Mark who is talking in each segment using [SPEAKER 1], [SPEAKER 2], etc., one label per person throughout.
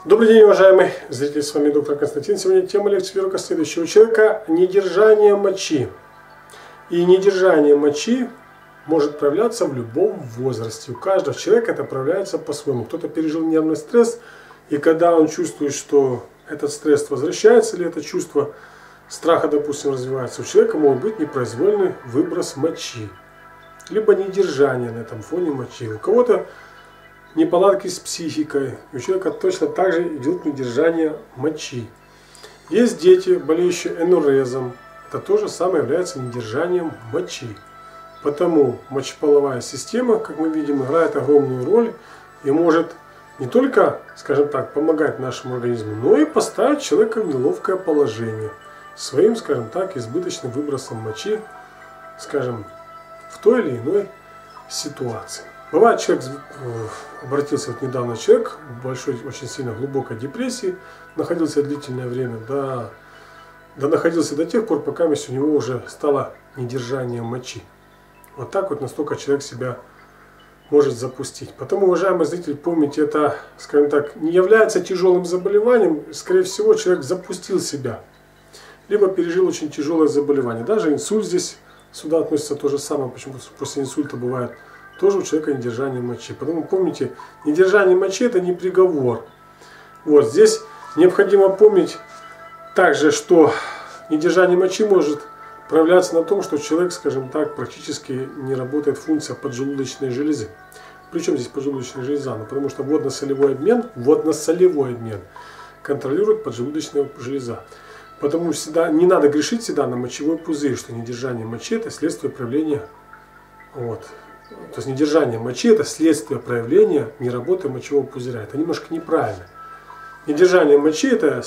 [SPEAKER 1] Добрый день, уважаемые зрители, с вами доктор Константин. Сегодня тема лекции первого следующего. У человека недержание мочи. И недержание мочи может проявляться в любом возрасте. У каждого человека это проявляется по-своему. Кто-то пережил нервный стресс, и когда он чувствует, что этот стресс возвращается, или это чувство страха, допустим, развивается, у человека может быть непроизвольный выброс мочи. Либо недержание на этом фоне мочи. У кого-то неполадки с психикой, и у человека точно так же идет недержание мочи. Есть дети, болеющие энурезом, это тоже самое является недержанием мочи. Потому мочеполовая система, как мы видим, играет огромную роль и может не только, скажем так, помогать нашему организму, но и поставить человека в неловкое положение своим, скажем так, избыточным выбросом мочи, скажем, в той или иной ситуации. Бывает, человек обратился недавно человек в большой, очень сильно глубокой депрессии, находился длительное время, находился до тех пор, пока у него уже стало недержание мочи. Вот так вот настолько человек себя может запустить. Потому, уважаемые зрители, помните, это, скажем так, не является тяжелым заболеванием. Скорее всего, человек запустил себя, либо пережил очень тяжелое заболевание. Даже инсульт здесь сюда относится то же самое, почему после инсульта бывает тоже у человека недержание мочи. Потому помните, недержание мочи это не приговор. Вот здесь необходимо помнить также, что недержание мочи может проявляться на том, что человек, скажем так, практически не работает функция поджелудочной железы. Причем здесь поджелудочная железа? Ну, потому что водно-солевой обмен контролирует поджелудочная железа. Потому всегда не надо грешить всегда на мочевой пузырь, что недержание мочи это следствие проявления. То есть недержание мочи это следствие проявления неработы мочевого пузыря. Это немножко неправильно. Недержание мочи это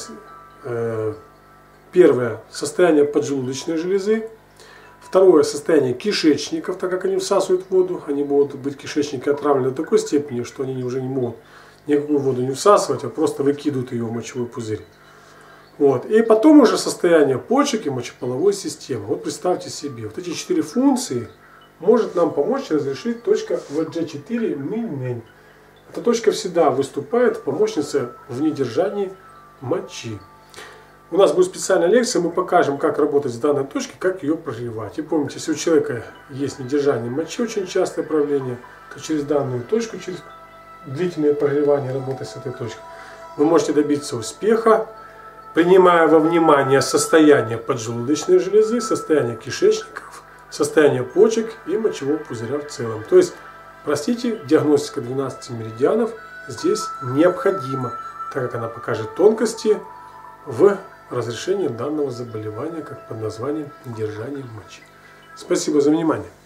[SPEAKER 1] первое состояние поджелудочной железы, второе состояние кишечников, так как они всасывают воду, они могут быть кишечники отравлены до такой степени, что они уже не могут никакую воду не всасывать, а просто выкидывают ее в мочевой пузырь. Вот. И потом уже состояние почек и мочеполовой системы. Вот представьте себе, вот эти 4 функции может нам помочь разрешить точка VG4 Минмень. Эта точка всегда выступает помощницей в недержании мочи. У нас будет специальная лекция, мы покажем, как работать с данной точкой, как ее прогревать. И помните, если у человека есть недержание мочи, очень частое проявление, то через данную точку, через длительное прогревание работать с этой точкой, вы можете добиться успеха, принимая во внимание состояние поджелудочной железы, состояние кишечников, состояние почек и мочевого пузыря в целом. То есть, простите, диагностика 12 меридианов здесь необходима, так как она покажет тонкости в разрешении данного заболевания, как под названием недержание мочи. Спасибо за внимание.